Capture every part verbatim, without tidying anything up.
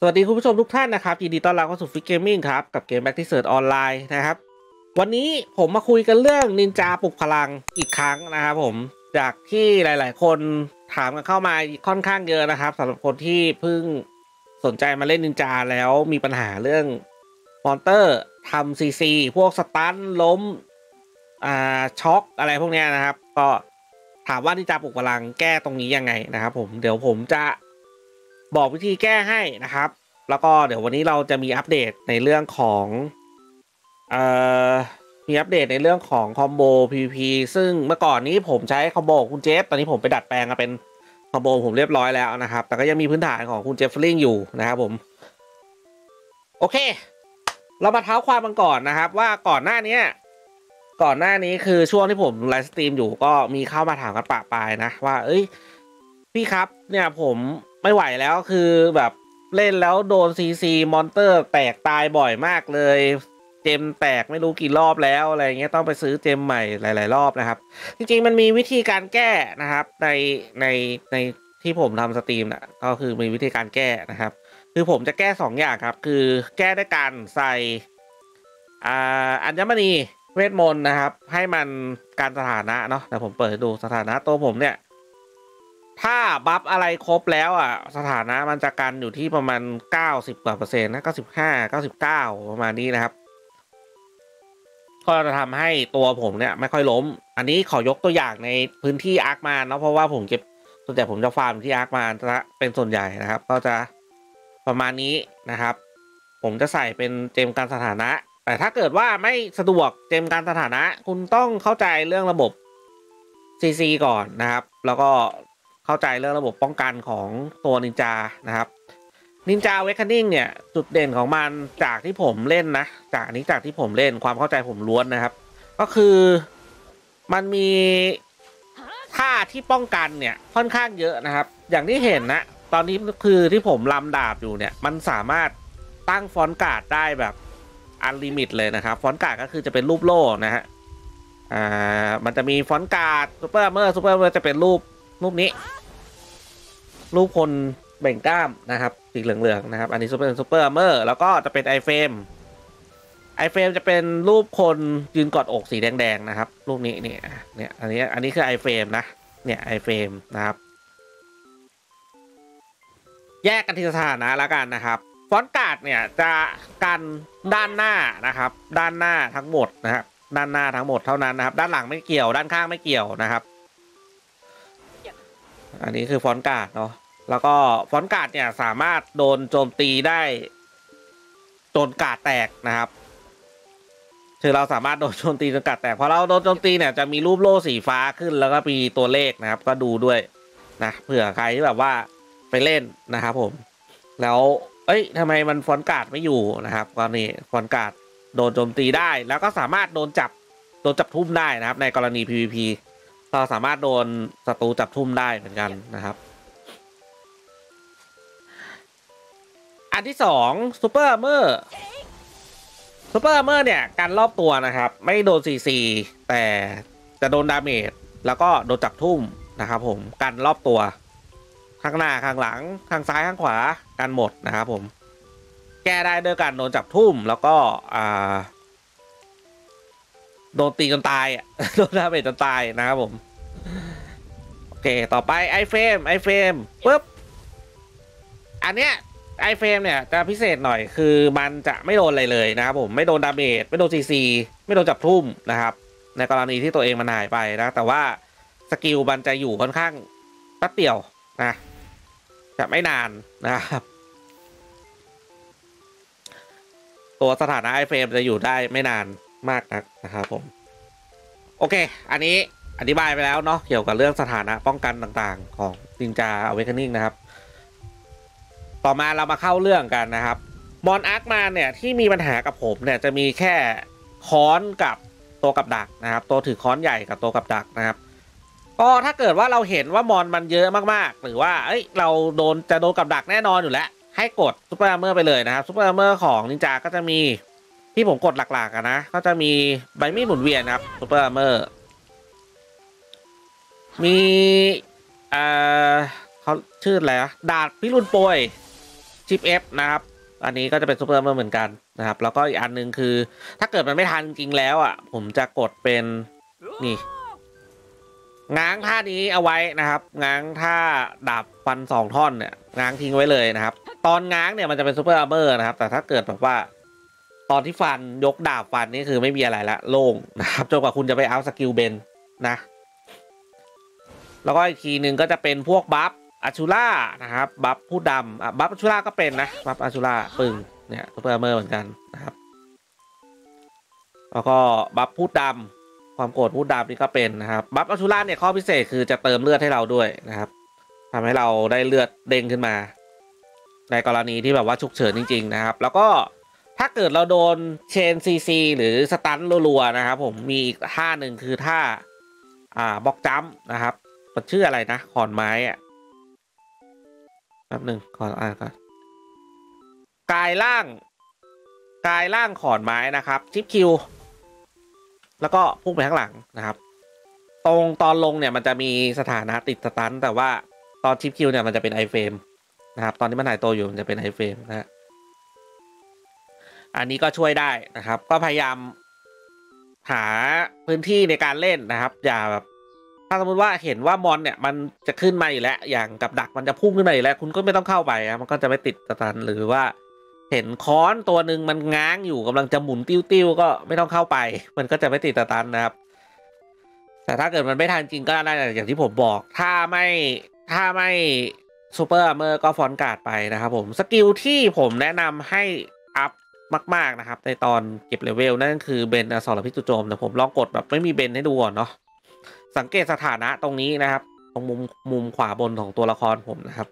วัสดีคุณผู้ชมทุกท่านนะครับยินดีต้อนรับเข้าสู่ฟิกเกมมิ่งครับกับเกมแบ็กที่เสิร์ชออนไลน์นะครับวันนี้ผมมาคุยกันเรื่องนินจาปลุกพลังอีกครั้งนะครับผมจากที่หลายๆคนถามกันเข้ามาค่อนข้างเยอะนะครับสำหรับคนที่เพิ่งสนใจมาเล่นนินจาแล้วมีปัญหาเรื่องมอนเตอร์ทำซีซีพวกสตันล้มอ่าช็อกอะไรพวกนี้นะครับก็ถามว่านินจาปลุกพลังแก้ตรงนี้ยังไงนะครับผมเดี๋ยวผมจะบอกวิธีแก้ให้นะครับแล้วก็เดี๋ยววันนี้เราจะมีอัปเดตในเรื่องของเอ่อมีอัปเดตในเรื่องของคอมโบ พี วี พี ซึ่งเมื่อก่อนนี้ผมใช้คอมโบคุณเจฟตอนนี้ผมไปดัดแปลงมาเป็นคอมโบผมเรียบร้อยแล้วนะครับแต่ก็ยังมีพื้นฐานของคุณเจฟฟลิงอยู่นะครับผมโอเคเรามาเท้าความกันก่อนนะครับว่าก่อนหน้านี้ก่อนหน้านี้คือช่วงที่ผมไลฟ์สตรีมอยู่ก็มีเข้ามาถามกันปะปายนะว่าเอ้ยพี่ครับเนี่ยผมไม่ไหวแล้วคือแบบเล่นแล้วโดนซีซีมอนเตอร์แตกตายบ่อยมากเลยเจมแตกไม่รู้กี่รอบแล้วอะไรเงี้ยต้องไปซื้อเจมใหม่หลายๆรอบนะครับจริงๆมันมีวิธีการแก้นะครับในในในที่ผมทำสตรีมนะก็คือมีวิธีการแก้นะครับคือผมจะแก้สองอย่างครับคือแก้ด้วยการใส่อ่าอัญมณีเวทมนต์นะครับให้มันการสถานะเนาะแต่ผมเปิดดูสถานะตัวผมเนี่ยถ้าบัฟอะไรครบแล้วอ่ะสถานะมันจะกันอยู่ที่ประมาณเก้าสิบกว่าเปอร์เซ็นต์นะเก้าสิบห้า เก้าสิบเก้าประมาณนี้นะครับก็จะทำให้ตัวผมเนี่ยไม่ค่อยล้มอันนี้ขอยกตัวอย่างในพื้นที่อาร์คมานเนาะเพราะว่าผมเก็บส่วนใหญ่ผมจะฟาร์มที่อาร์คมานจะเป็นส่วนใหญ่นะครับก็จะประมาณนี้นะครับผมจะใส่เป็นเจมการสถานะแต่ถ้าเกิดว่าไม่สะดวกเจมการสถานะคุณต้องเข้าใจเรื่องระบบ ซี ซี ก่อนนะครับแล้วก็เข้าใจเรื่องระบบป้องกันของตัวนินจานะครับนินจาเวคคันนิ่งเนี่ยจุดเด่นของมันจากที่ผมเล่นนะจากนี้จากที่ผมเล่นความเข้าใจผมล้วนนะครับก็คือมันมีท่าที่ป้องกันเนี่ยค่อนข้างเยอะนะครับอย่างที่เห็นนะตอนนี้คือที่ผมลำดาบอยู่เนี่ยมันสามารถตั้งฟอนต์การ์ดได้แบบอันลิมิตเลยนะครับฟอนต์การ์ดก็คือจะเป็นรูปโล่นะฮะอ่ามันจะมีฟอนต์การ์ดซูเปอร์เมอร์ซูเปอร์เมอร์จะเป็นรูปรูปนี้รูปคนเบ่งกล้ามนะครับสีเหลืองๆนะครับอันนี้ซูเปอร์ซูเปอร์เมอร์แล้วก็จะเป็นไอเฟรมไอเฟรมจะเป็นรูปคนยืนกอดอกสีแดงๆนะครับรูปนี้นี่เนี่ยอันนี้อันนี้คือไอเฟรมนะเนี่ยไอเฟรมนะครับแยกกันที่สถานะแล้วกันนะครับฟอนต์การ์ดเนี่ยจะกันด้านหน้านะครับด้านหน้าทั้งหมดนะครับด้านหน้าทั้งหมดเท่านั้นนะครับด้านหลังไม่เกี่ยวด้านข้างไม่เกี่ยวนะครับอันนี้คือฟอนต์การ์ดเนาะแล้วก็ฟอนต์การ์ดเนี่ยสามารถโดนโจมตีได้จนการ์ดแตกนะครับคือเราสามารถโดนโจมตีจนการ์ดแตกพอเราโดนโจมตีเนี่ยจะมีรูปโล่สีฟ้าขึ้นแล้วก็มีตัวเลขนะครับก็ดูด้วยนะเผื่อใครที่แบบว่าไปเล่นนะครับผมแล้วเอ้ยทำไมมันฟอนต์การ์ดไม่อยู่นะครับก็นี่ฟอนต์การ์ดโดนโจมตีได้แล้วก็สามารถโดนจับโดนจับทุ่มได้นะครับในกรณี พี วี พี เราสามารถโดนศัตรูจับทุ่มได้เหมือนกันนะครับอันที่สองซูเปอร์เมอร์ซูเปอร์เมอร์เนี่ยการรอบตัวนะครับไม่โดนซีซีแต่จะโดนดาเมจแล้วก็โดนจับทุ่มนะครับผมกันรอบตัวข้างหน้าข้างหลังข้างซ้ายข้างขวากันหมดนะครับผมแก้ได้ด้วยการโดนจับทุ่มแล้วก็อ่าโดนตีจนตายอ่ะโดนดาเมจจนตายนะครับผมโอเคต่อไปไอเฟรมไอเฟรมปุ๊บอันเนี้ยไอเฟรมเนี่ยจะพิเศษหน่อยคือมันจะไม่โดนอะไรเลยนะครับผมไม่โดนดาเมจไม่โดนซีซีไม่โดนจับทุ่มนะครับในกรณีที่ตัวเองมันหายไปนะแต่ว่าสกิลมันจะอยู่ค่อนข้างแป๊บเดียวนะจะไม่นานนะครับตัวสถานะไอเฟรมจะอยู่ได้ไม่นานมากนักนะครับผมโอเคอันนี้อธิบายไปแล้วเนาะเกี่ยวกับเรื่องสถานะป้องกันต่างๆของนินจาอเวคเคนนิ่งนะครับต่อมาเรามาเข้าเรื่องกันนะครับมอนอาร์คมานเนี่ยที่มีปัญหากับผมเนี่ยจะมีแค่ค้อนกับตัวกับดักนะครับตัวถือค้อนใหญ่กับตัวกับดักนะครับก็ถ้าเกิดว่าเราเห็นว่ามอนมันเยอะมากๆหรือว่าเอ้ยเราโดนจะโดนกับดักแน่นอนอยู่แล้วให้กดซูเปอร์อาร์เมอร์ไปเลยนะครับซูเปอร์อาร์เมอร์ของนินจาก็จะมีที่ผมกดหลักๆนะก็จะมีใบมีดหมุนเวียนครับซูเปอร์อาร์เมอร์มีเอ่อเขาชื่ออะไรนะดาบพิรุณโปรยชิป F นะครับอันนี้ก็จะเป็นซูเปอร์เมอร์เหมือนกันนะครับแล้วก็อีกอันนึงคือถ้าเกิดมันไม่ทันจริงๆแล้วอ่ะผมจะกดเป็นนี่ง้างท่านี้เอาไว้นะครับง้างท่าดาบฟันสองท่อนเนี่ยง้างทิ้งไว้เลยนะครับตอนง้างเนี่ยมันจะเป็นซูเปอร์อาร์เมอร์นะครับแต่ถ้าเกิดแบบว่าตอนที่ฟันยกดาบฟันนี่คือไม่มีอะไรละโล่งนะครับจนกว่าคุณจะไปเอาสกิลเบนนะแล้วก็อีกทีหนึ่งก็จะเป็นพวกบัฟอาชูล่านะครับบัฟผู้ดำอ่ะบัฟอาชูล่าก็เป็นนะบัฟอาชูล่าปึ่งเนี่ยซูเปอร์อาร์เมอร์เหมือนกันนะครับแล้วก็บัฟผู้ดำความโกรธผู้ดำนี่ก็เป็นนะครับบัฟอาชูล่าเนี่ยข้อพิเศษคือจะเติมเลือดให้เราด้วยนะครับทำให้เราได้เลือดเด้งขึ้นมาในกรณีที่แบบว่าฉุกเฉินจริงๆนะครับแล้วก็ถ้าเกิดเราโดนเชนซีซีหรือสตันรัวๆนะครับผมมีอีกท่าหนึ่งคือท่าอ่าบล็อกจัมป์นะครับมันชื่ออะไรนะขอนไม้อะแป๊บหนึ่งขออ่านก่อนกายล่างกายล่างขอนไม้นะครับชิปคิวแล้วก็พุ่งไปข้างหลังนะครับตรงตอนลงเนี่ยมันจะมีสถานะติดสตันแต่ว่าตอนชิปคิวเนี่ยมันจะเป็นไอเฟรมนะครับตอนที่มันหายตัวอยู่มันจะเป็นไอเฟรมนะฮะอันนี้ก็ช่วยได้นะครับก็พยายามหาพื้นที่ในการเล่นนะครับอย่าแบบถ้าสมมติว่าเห็นว่ามอนเนี่ยมันจะขึ้นมาอยู่แล้วอย่างกับดักมันจะพุ่งขึ้นมาอยู่แล้วคุณก็ไม่ต้องเข้าไปนะมันก็จะไม่ติดสตันหรือว่าเห็นค้อนตัวหนึ่งมันง้างอยู่กำลังจะหมุนติ้วๆก็ไม่ต้องเข้าไปมันก็จะไม่ติดสตันนะครับแต่ถ้าเกิดมันไม่ทันจริงก็ได้อย่างที่ผมบอกถ้าไม่ถ้าไม่ซูเปอร์อาร์เมอร์ก็ฟอนต์การ์ดไปนะครับผมสกิลที่ผมแนะนำให้อัพมากๆนะครับในตอนเก็บเลเวลนั่นคือเบนอสรพิษจู่โจมแต่ผมลองกดแบบไม่มีเบนให้ดูก่อนเนาะสังเกตสถานะตรงนี้นะครับตรงมุมมุมขวาบนของตัวละครผมนะครับ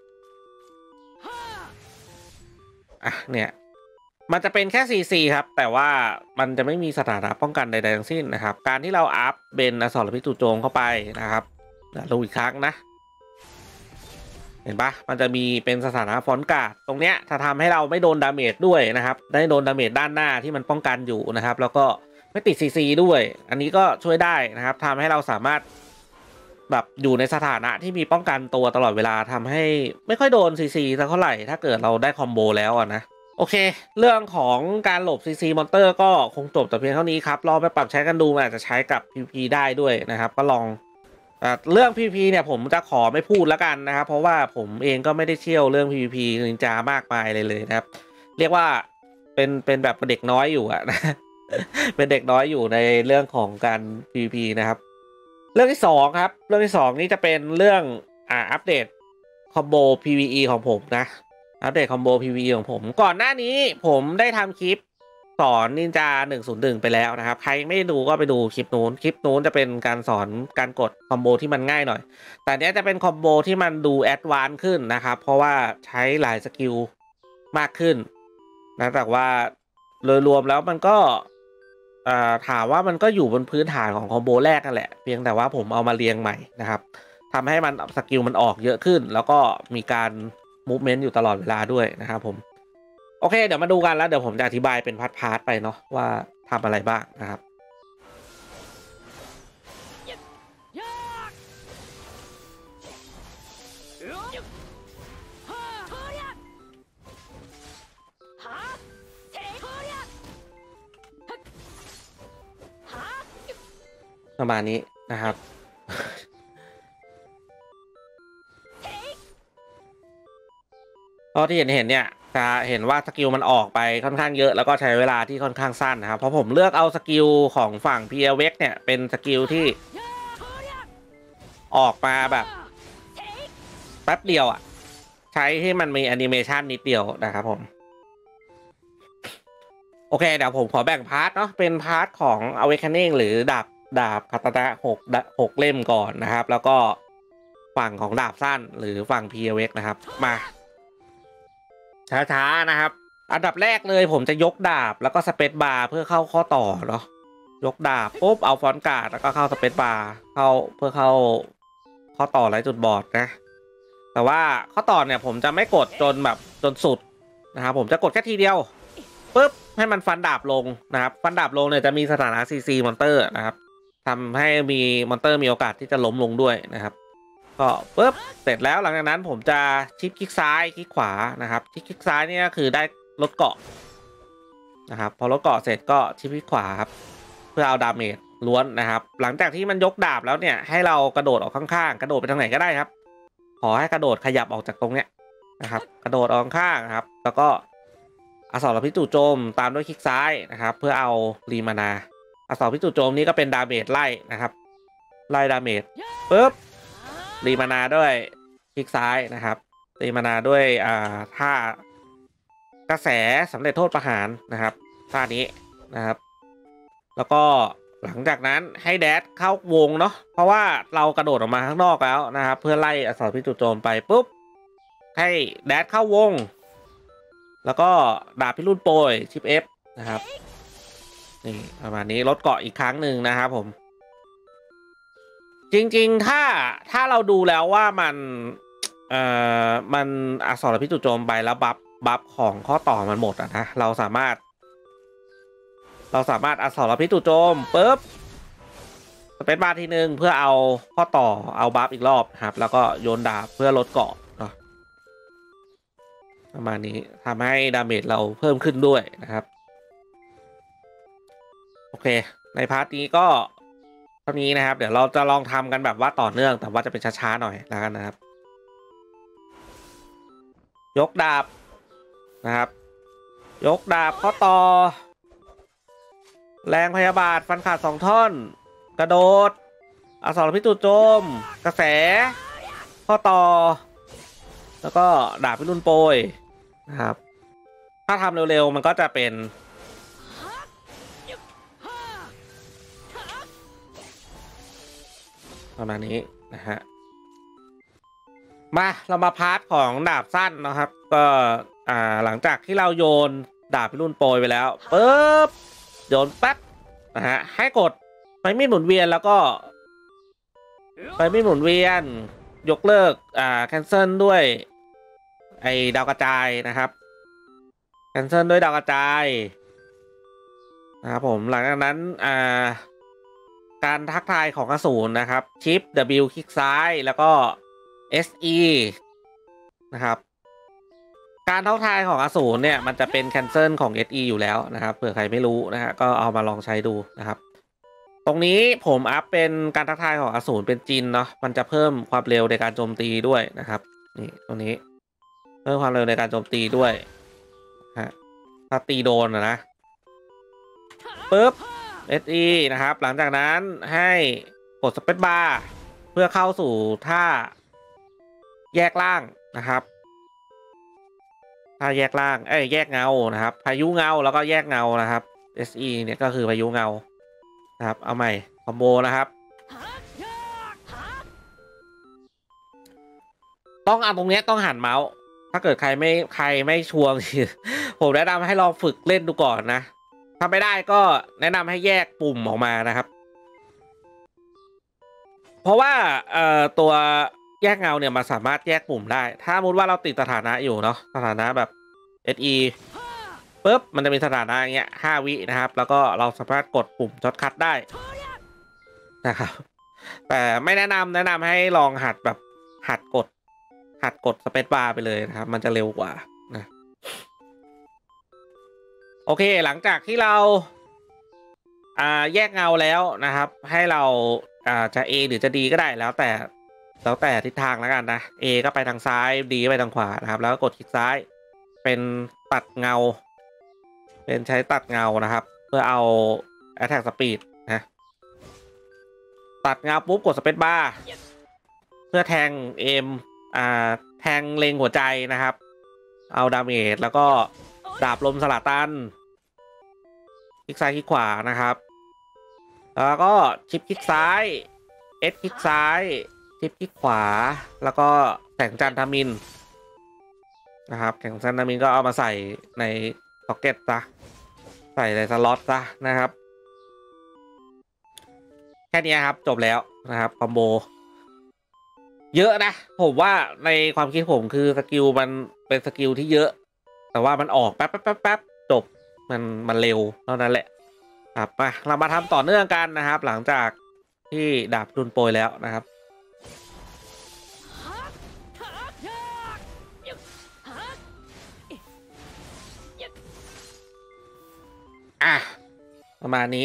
อ่ะเนี่ยมันจะเป็นแค่ ซี ซี ครับแต่ว่ามันจะไม่มีสถานะป้องกันใดๆทั้งสิ้นนะครับการที่เราอัพเบนอสรพิษจู่โจมเข้าไปนะครับดูอีกครั้งนะเห็นปะมันจะมีเป็นสถานะฟอนต์การ์ดตรงเนี้ยจะทำให้เราไม่โดนดาเมจด้วยนะครับได้โดนดาเมจด้านหน้าที่มันป้องกันอยู่นะครับแล้วก็ไม่ติด ซี ซี ด้วยอันนี้ก็ช่วยได้นะครับทำให้เราสามารถแบบอยู่ในสถานะที่มีป้องกันตัวตลอดเวลาทำให้ไม่ค่อยโดน ซี ซีสักเท่าไหร่ถ้าเกิดเราได้คอมโบแล้วอ่ะนะโอเคเรื่องของการหลบ ซี ซี มอนเตอร์ก็คงจบแต่เพียงเท่านี้ครับลองไปปรับใช้กันดูมันอาจจะใช้กับ พี วี พี ได้ด้วยนะครับก็ลองเรื่อง พี วี พี เนี่ยผมจะขอไม่พูดแล้วกันนะครับเพราะว่าผมเองก็ไม่ได้เชี่ยวเรื่อง พี วี พี นินจามากมายเลยเลยนะครับเรียกว่าเป็นเป็นแบบเด็กน้อยอยู่อะนะเป็นเด็กน้อยอยู่ในเรื่องของการ พี วี พี นะครับเรื่องที่สองครับเรื่องที่สองนี่จะเป็นเรื่องอ่าอัปเดตคอมโบ พี วี อี ของผมนะอัปเดตคอมโบ พี วี อี ของผมก่อนหน้านี้ผมได้ทำคลิปสอนนินจาหนึ่งศูนย์หนึ่งไปแล้วนะครับใครไม่ดูก็ไปดูคลิปนู้นคลิปนู้นจะเป็นการสอนการกดคอมโบที่มันง่ายหน่อยแต่เนี้ยจะเป็นคอมโบที่มันดูแอดวานซ์ขึ้นนะครับเพราะว่าใช้หลายสกิลมากขึ้นนะแต่ว่าโดยรวมแล้วมันก็ถามว่ามันก็อยู่บนพื้นฐานของคอมโบแรกนั่นแหละเพียงแต่ว่าผมเอามาเรียงใหม่นะครับทำให้มันสกิลมันออกเยอะขึ้นแล้วก็มีการมูฟเมนต์อยู่ตลอดเวลาด้วยนะครับผมโอเคเดี๋ยวมาดูกันแล้วเดี๋ยวผมจะอธิบายเป็นพาร์ทๆไปเนาะว่าทำอะไรบ้างนะครับประมาณนี้นะครับก็ที่เห็นเห็นเนี่ยจะเห็นว่าสกิลมันออกไปค่อนข้างเยอะแล้วก็ใช้เวลาที่ค่อนข้างสั้นนะครับเพราะผมเลือกเอาสกิลของฝั่ง พี แอล วี เนี่ยเป็นสกิลที่ออกมาแบบแป๊บเดียวอ่ะใช้ให้มันมีแอนิเมชันนิดเดียวนะครับผมโอเคเดี๋ยวผมขอแบ่งพาร์ทเนาะเป็นพาร์ทของ Awakening หรือดาบดาบคาตานะหกหกเล่มก่อนนะครับแล้วก็ฝั่งของดาบสั้นหรือฝั่ง พี แอล วี นะครับมาช้าๆนะครับอันดับแรกเลยผมจะยกดาบแล้วก็สเปซบาร์เพื่อเข้าข้อต่อเนาะยกดาบปุ๊บเอาฟอนต์การ์ดแล้วก็เข้าสเปซบาร์เข้าเพื่อเข้าข้อต่อไร้จุดบอดนะแต่ว่าข้อต่อเนี่ยผมจะไม่กดจนแบบจนสุดนะครับผมจะกดแค่ทีเดียวปุ๊บให้มันฟันดาบลงนะครับฟันดาบลงเนี่ยจะมีสถานะ ซี ซี มอนเตอร์นะครับทำให้มีมอนเตอร์มีโอกาสที่จะล้มลงด้วยนะครับก็ก็ปุ๊บเสร็จแล้วหลังจากนั้นผมจะชิปคลิกซ้ายคลิกขวานะครับชิปคลิกซ้ายนี่ก็คือได้ลดเกาะนะครับพอลดเกาะเสร็จก็ชิปคลิกขวาครับเพื่อเอาดาเมจล้วนนะครับหลังจากที่มันยกดาบแล้วเนี่ยให้เรากระโดดออกข้างๆกระโดดไปทางไหนก็ได้ครับขอให้กระโดดขยับออกจากตรงเนี้ยนะครับกระโดดออกข้างๆครับแล้วก็อสรพิษจู่โจมตามด้วยคลิกซ้ายนะครับเพื่อเอารีมานาอสรพิษจู่โจมนี้ก็เป็นดาเมจไล่นะครับไล่ดาเมจปุ๊บรีมานาด้วยคลิกซ้ายนะครับรีมานาด้วยอ่าท่ากระแสสำเร็จโทษประหารนะครับท่านี้นะครับแล้วก็หลังจากนั้นให้แดดเข้าวงเนาะเพราะว่าเรากระโดดออกมาข้างนอกแล้วนะครับเพื่อไล่อสรพิษจู่โจมไปปุ๊บให้แดดเข้าวงแล้วก็ดาบพิรุณโปรยชิป F นะครับนี่ประมาณนี้ลดเกาะอีกครั้งหนึ่งนะครับผมจริงๆถ้าถ้าเราดูแล้วว่ามันเอ่อมันอสรพิษจู่โจมไปแล้วบัฟบัฟของข้อต่อมันหมดอะนะเราสามารถเราสามารถอสรพิษจู่โจมปุ๊บสเปซบาร์ทีหนึ่งเพื่อเอาข้อต่อเอาบัฟอีกรอบครับแล้วก็โยนดาบเพื่อลดเกาะเนาะประมาณนี้ทำให้ดาเมจเราเพิ่มขึ้นด้วยนะครับโอเคในพาร์ทนี้ก็เท่านี้นะครับเดี๋ยวเราจะลองทำกันแบบว่าต่อเนื่องแต่ว่าจะเป็นช้าๆหน่อยแล้วกันนะครับยกดาบนะครับยกดาบข้อต่อแรงพยาบาทฟันขาดสองท่อนกระโดดอสรพิษจู่โจมกระแสข้อต่อแล้วก็ดาบพิรุณโปรยนะครับถ้าทำเร็วๆมันก็จะเป็นประมาณนี้นะฮะมาเรามาพาร์ทของดาบสั้นนะครับก็อ่าหลังจากที่เราโยนดาบพิรุณโปรยไปแล้วปึ๊บโยนแป๊บนะฮะให้กดไฟมีดหมุนเวียนแล้วก็ไฟมีดหมุนเวียนยกเลิกอ่าแคนเซิลด้วยไอ้ดาวกระจายนะครับแคนเซิลด้วยดาวกระจายนะครับผมหลังจากนั้นอ่าการทักทายของอสูรนะครับชิป W คลิกซ้ายแล้วก็ เอส อี นะครับการทักทายของอสูรเนี่ยมันจะเป็นแคนเซิลของ เอส อี อยู่แล้วนะครับเผื่อใครไม่รู้นะฮะก็เอามาลองใช้ดูนะครับตรงนี้ผมอัพเป็นการทักทายของอสูรเป็นจินเนาะมันจะเพิ่มความเร็วในการโจมตีด้วยนะครับนี่ตรงนี้เพิ่มความเร็วในการโจมตีด้วยฮะถ้าตีโดนนะปึ๊บ เอส อี นะครับหลังจากนั้นให้กดสเปซบาร์เพื่อเข้าสู่ท่าแยกล่างนะครับท่าแยกล่างเอ้ยแยกเงานะครับพายุเงาแล้วก็แยกเงานะครับ เอส อี เนี่ยก็คือพายุเงานะครับเอาใหม่คอมโบนะครับต้องเอาตรงนี้ต้องหันเมาส์ถ้าเกิดใครไม่ใครไม่ชัวร์ ผมแนะนำให้ลองฝึกเล่นดูก่อนนะถ้าไม่ได้ก็แนะนำให้แยกปุ่มออกมานะครับเพราะว่าเอ่อตัวแยกเงาเนี่ยมันสามารถแยกปุ่มได้ถ้าสมมติว่าเราติดสถานะอยู่เนาะสถานะแบบ เอส อี ปุ๊บมันจะมีสถานะอย่างเงี้ยห้าวินะครับแล้วก็เราสามารถกดปุ่มช็อตคัทได้นะครับแต่ไม่แนะนำแนะนำให้ลองหัดแบบหัดกดหัดกดสเปซบาร์ไปเลยนะครับมันจะเร็วกว่านะโอเคหลังจากที่เราอ่าแยกเงาแล้วนะครับให้เราอ่าจะ A หรือจะ D ก็ได้แล้วแต่แล้วแต่ทิศทางแล้วกันนะ A ก็ไปทางซ้าย D ก็ไปทางขวานะครับแล้วก็กดคลิกซ้ายเป็นตัดเงาเป็นใช้ตัดเงานะครับเพื่อเอา Attack Speed นะตัดเงาปุ๊บกดสเปซบาร์เพื่อแทงเอมอ่าแทงเล็งหัวใจนะครับเอาดาเมจแล้วก็ดาบลมสลาตันคลิกซ้ายคลิกขวานะครับแล้วก็ชิปคลิกซ้าย S คลิกซ้ายชิปคลิกขวาแล้วก็แสงจันทมิฬนะครับแสงจันทมิฬก็เอามาใส่ในซ็อกเก็ตซะใส่ในสล็อตซะนะครับแค่นี้ครับจบแล้วนะครับคอมโบเยอะนะผมว่าในความคิดผมคือสกิลมันเป็นสกิลที่เยอะแต่ว่ามันออกแป๊บแป๊บแป๊บแป๊บจบมันมันเร็วเท่านั้นแหละครับมาเรามาทำต่อเนื่องกันนะครับหลังจากที่ดาบรุนโปรยแล้วนะครับอ่ะประมาณนี้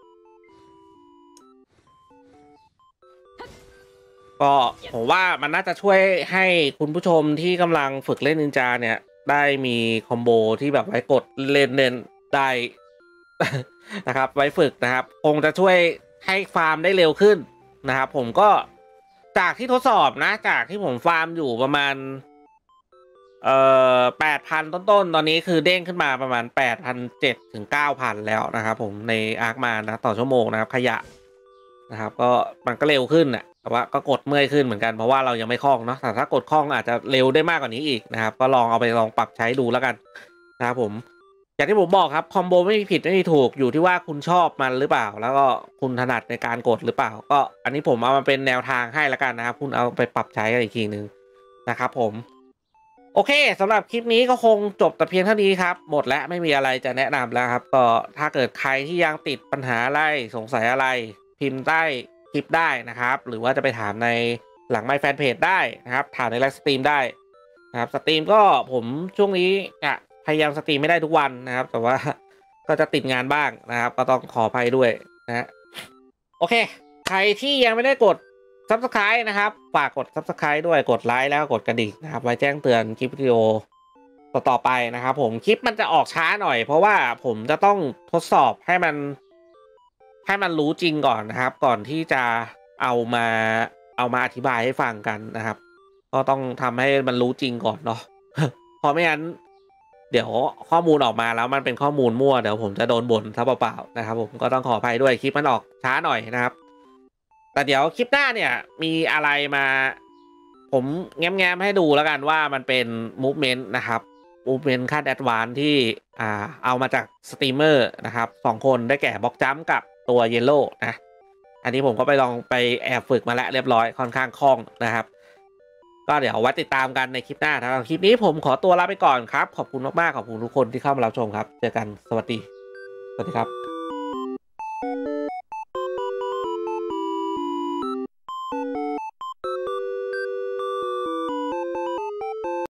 ก็ผมว่ามันน่าจะช่วยให้คุณผู้ชมที่กำลังฝึกเล่นนินจาเนี่ยได้มีคอมโบที่แบบไว้กดเล่นเล่นได้นะครับไว้ฝึกนะครับคงจะช่วยให้ฟาร์มได้เร็วขึ้นนะครับผมก็จากที่ทดสอบนะจากที่ผมฟาร์มอยู่ประมาณเอ่อแปดพันต้นๆตอนนี้คือเด้งขึ้นมาประมาณแปดพันเจ็ดถึงเก้าพันแล้วนะครับผมในอาร์คมานะต่อชั่วโมงนะครับขยะนะครับก็มันก็เร็วขึ้นน่ะแต่ว่าก็กดเมื่อยขึ้นเหมือนกันเพราะว่าเรายังไม่คล่องเนาะแต่ถ้ากดคล่องอาจจะเร็วได้มากกว่านี้อีกนะครับก็ลองเอาไปลองปรับใช้ดูแล้วกันนะครับผมอย่างที่ผมบอกครับคอมโบไม่มีผิดไม่มีถูกอยู่ที่ว่าคุณชอบมันหรือเปล่าแล้วก็คุณถนัดในการกดหรือเปล่าก็อันนี้ผมเอามาเป็นแนวทางให้แล้วกันนะครับคุณเอาไปปรับใช้กันอีกทีนึงนะครับผมโอเคสำหรับคลิปนี้ก็คงจบแต่เพียงเท่านี้ครับหมดแล้วไม่มีอะไรจะแนะนำแล้วครับก็ถ้าเกิดใครที่ยังติดปัญหาอะไรสงสัยอะไรพิมพ์ใต้คลิปได้นะครับหรือว่าจะไปถามในหลังไมค์แฟนเพจได้นะครับถามในไลฟ์สตรีมได้นะครับสตรีมก็ผมช่วงนี้จะพยายามสตรีมไม่ได้ทุกวันนะครับแต่ว่าก็จะติดงานบ้างนะครับก็ต้องขออภัยด้วยนะฮะโอเคใครที่ยังไม่ได้กด Subscribe นะครับฝากกด Subscribe ด้วยกดไลค์แล้วกดกระดิ่งนะครับไว้แจ้งเตือนคลิปวิดีโอต่อๆไปนะครับผมคลิปมันจะออกช้าหน่อยเพราะว่าผมจะต้องทดสอบให้มันให้มันรู้จริงก่อนนะครับก่อนที่จะเอามาเอามาอธิบายให้ฟังกันนะครับก็ต้องทำให้มันรู้จริงก่อนเนาะ เพราะไม่งั้นเดี๋ยวข้อมูลออกมาแล้วมันเป็นข้อมูลมั่วเดี๋ยวผมจะโดนบ่นซะเปล่าๆนะครับผมก็ต้องขออภัยด้วยคลิปมันออกช้าหน่อยนะครับแต่เดี๋ยวคลิปหน้าเนี่ยมีอะไรมาผมแง้มๆให้ดูแล้วกันว่ามันเป็น movement นะครับ movement ขั้นแอดวานซ์ที่อ่าเอามาจากสตรีมเมอร์นะครับสองคนได้แก่บล็อกจัมป์กับตัวเยลโล่นะอันนี้ผมก็ไปลองไปแอบฝึกมาแล้วเรียบร้อยค่อนข้างคล่องนะครับก็เดี๋ยวไว้ติดตามกันในคลิปหน้าสำหรับคลิปนี้ผมขอตัวลาไปก่อนครับขอบคุณมากๆขอบคุณทุกคนที่เข้ามารับชมครับเจอกันสวัสดีสวัสดีครับ